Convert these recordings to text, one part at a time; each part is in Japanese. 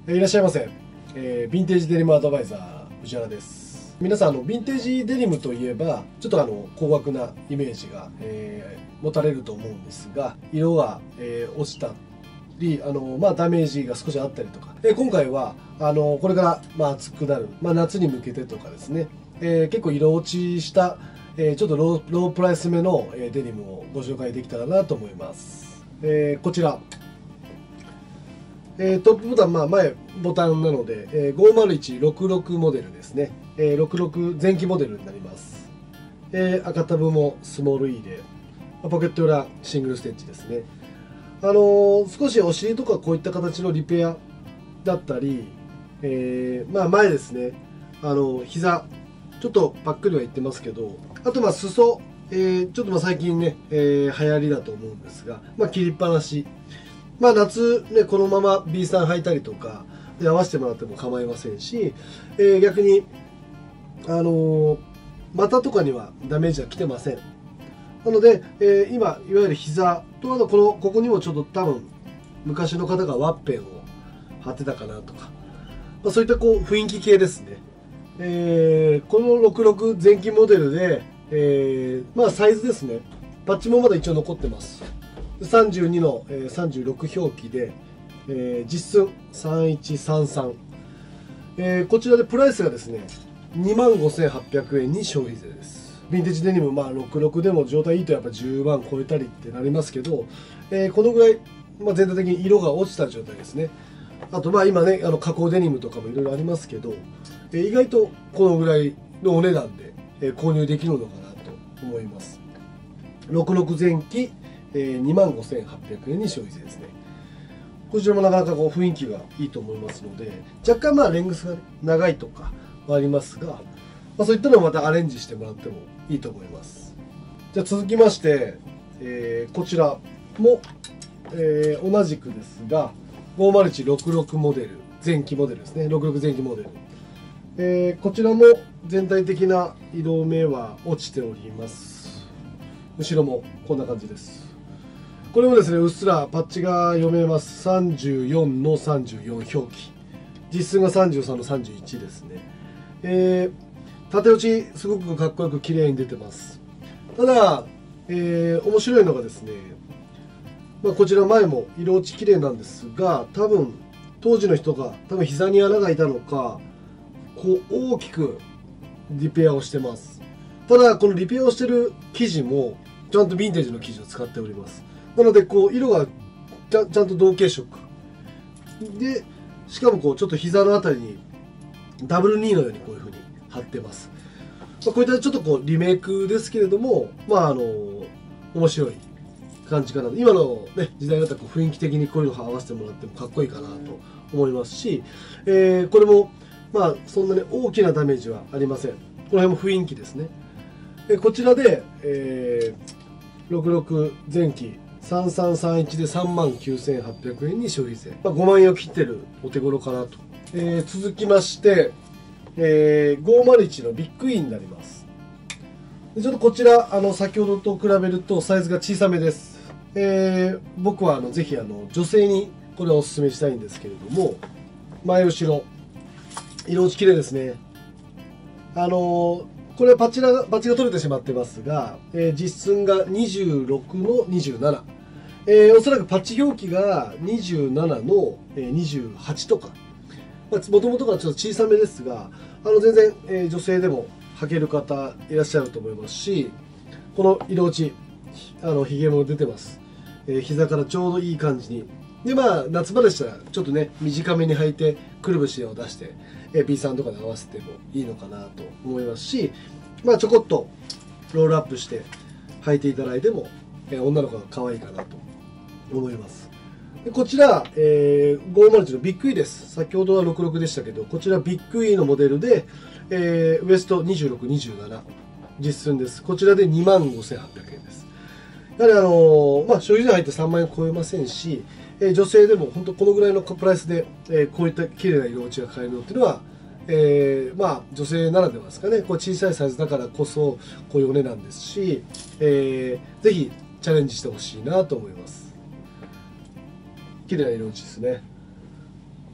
いらっしゃいませ。ヴィンテージデニムアドバイザー藤原です。皆さんヴィンテージデニムといえばちょっと高額なイメージが、持たれると思うんですが、色が、落ちたりダメージが少しあったりとか、今回はこれから、暑くなる、夏に向けてとかですね、結構色落ちした、ちょっとロープライス目の、デニムをご紹介できたらなと思います。こちらトップボタン、前ボタンなので、50166モデルですね、66前期モデルになります。赤タブもスモール E で、ポケット裏シングルステッチですね。少しお尻とかこういった形のリペアだったり、前ですね、膝ちょっとパックリは言ってますけど、あと裾、ちょっと最近ね、流行りだと思うんですが、切りっぱなし、夏ね、このまま B さん履いたりとかで合わせてもらっても構いませんし、逆に股とかにはダメージは来てません。なので、今いわゆる膝とここにもちょっと多分昔の方がワッペンを貼ってたかなとか、そういった雰囲気系ですね。この66前期モデルで、サイズですね、パッチもまだ一応残ってます。32の、36表記で、実寸3133、こちらでプライスがですね 25,800 円に消費税です。ヴィンテージデニム、66でも状態いいとやっぱ10万超えたりってなりますけど、このぐらい、全体的に色が落ちた状態ですね。あと今ね、加工デニムとかもいろいろありますけど、意外とこのぐらいのお値段で、購入できるのかなと思います。66前期、25,800 円に消費税ですね。こちらもなかなか雰囲気がいいと思いますので、若干レングスが長いとかはありますが、そういったのをまたアレンジしてもらってもいいと思います。じゃあ続きまして、こちらも、同じくですが50166モデル前期モデルですね。66前期モデル、こちらも全体的な色目は落ちております。後ろもこんな感じです。これもですね、うっすらパッチが読めます。34の34表記、実寸が33の31ですね。縦落ちすごくかっこよく綺麗に出てます。ただ、面白いのがですね、こちら前も色落ち綺麗なんですが、多分当時の人が膝に穴が開いたのか大きくリペアをしてます。ただこのリペアをしてる生地もちゃんとヴィンテージの生地を使っております。なので色がちゃんと同系色で、しかもちょっと膝のあたりにダブルニーのようにこういう風に貼ってます。こういったちょっとリメイクですけれども、面白い感じかな。今の、ね、時代だったら雰囲気的にこういうのを合わせてもらってもかっこいいかなと思いますし、これもそんなに大きなダメージはありません。この辺も雰囲気ですね。こちらで、66前期3331で 39,800 円に消費税、5万円を切ってるお手頃かなと。続きまして、501のビッグインになります。ちょっとこちら先ほどと比べるとサイズが小さめです。僕はぜひ女性にこれをおすすめしたいんですけれども、前後ろ色落ち綺麗ですね。これはパッチが取れてしまってますが、実寸が26の27、おそらくパッチ表記が27の28とか、もともとがちょっと小さめですが、全然、女性でも履ける方いらっしゃると思いますし、この色落ちひげも出てます。膝からちょうどいい感じに。で夏場でしたらちょっとね短めに履いてくるぶしを出して、B さんとかで合わせてもいいのかなと思いますし、ちょこっとロールアップして履いていただいても、女の子が可愛いかなと思います。でこちら、501のビッグ E です。先ほどは66でしたけど、こちらビッグ E のモデルで、ウエスト26、27実寸です。こちらで 25,800 円です。やはり消費税入って3万円超えませんし、女性でも本当このぐらいのプライスで、こういった綺麗な色落ちが買えるのっていうのは、女性ならではですかね。小さいサイズだからこそこういうお値段ですし、ぜひチャレンジしてほしいなと思います。綺麗な色落ちですね。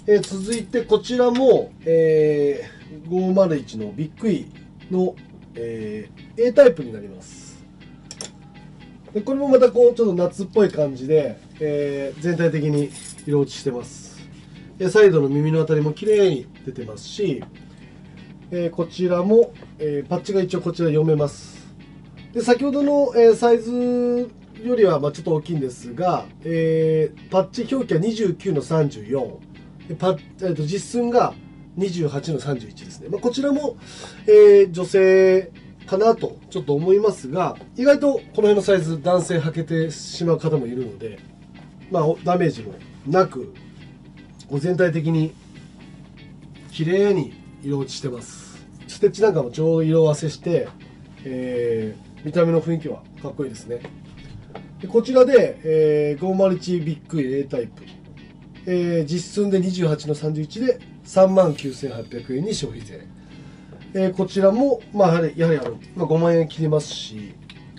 続いてこちらも、501のビッグイの、A タイプになります。でこれもまたこうちょっと夏っぽい感じで、全体的に色落ちしてます。サイドの耳のあたりも綺麗に出てますし、こちらも、パッチが一応こちら読めます。で先ほどの、サイズよりはまあちょっと大きいんですが、パッチ表記は29の34、実寸が28の31ですね。まあ、こちらも、女性かなとちょっと思いますが、意外とこの辺のサイズ男性履けてしまう方もいるので、まあ、ダメージもなく全体的に綺麗に色落ちしてます。ステッチなんかもちょうど色合わせして、見た目の雰囲気はかっこいいですね。でこちらで、501ビッグ A タイプ、実寸で28の31で39,800円に消費税。こちらも、まあ、やはり5万円切りますし、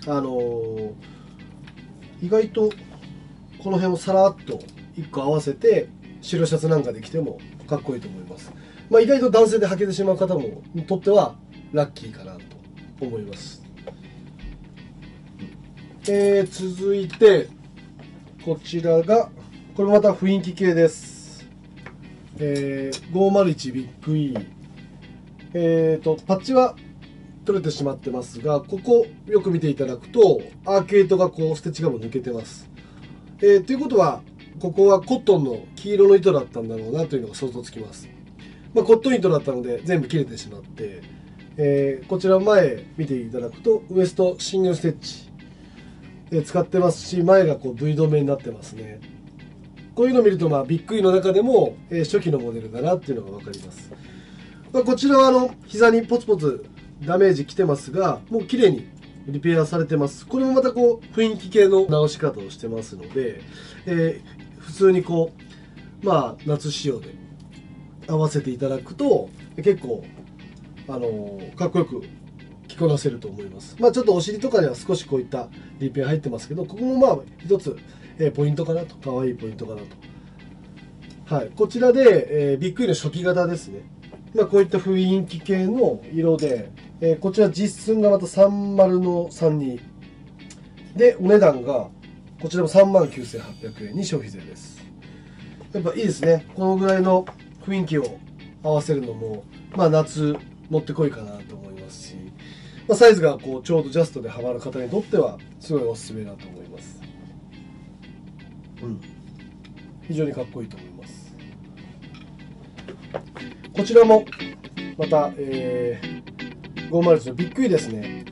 意外とこの辺をさらっと1個合わせて白シャツなんかで着てもかっこいいと思います。まあ、意外と男性で履けてしまう方もにとってはラッキーかなと思います。続いてこちらがこれまた雰囲気系です。501ビッグ E、パッチは取れてしまってますが、ここよく見ていただくとアーケードがこうステッチがも抜けてます。ということはここはコットンの黄色の糸だったんだろうなというのが想像つきます。まあ、コットン糸だったので全部切れてしまって、こちら前見ていただくとウエストシングルステッチ、使ってますし、前がこう V 止めになってますね。こういうのを見ると、まあ、ビッグイの中でも、初期のモデルだなっていうのが分かります。まあ、こちらは膝にポツポツダメージきてますが、もう綺麗にリペアされてます。これもまたこう雰囲気系の直し方をしてますので、普通にこう、まあ、夏仕様で合わせていただくと結構かっこよく着こなせると思います。まあ、ちょっとお尻とかには少しこういったリペア入ってますけど、ここもまあ一つ、ポイントかなと、可愛いポイントかなと。はい、こちらで、ビッグイの初期型ですね。まあ、こういった雰囲気系の色で、こちら実寸がまた30の32で、お値段がこちらも39,800円に消費税です。やっぱいいですね。このぐらいの雰囲気を合わせるのも、まあ、夏もってこいかなと思いますし、まあ、サイズがこうちょうどジャストではまる方にとってはすごいおすすめだと思います。非常にかっこいいと思います。こちらもまた、501のビッグイですね。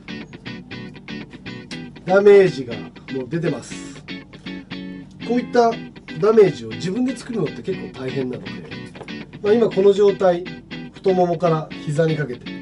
ダメージがもう出てます。こういったダメージを自分で作るのって結構大変なので、まあ、今この状態、太ももから膝にかけて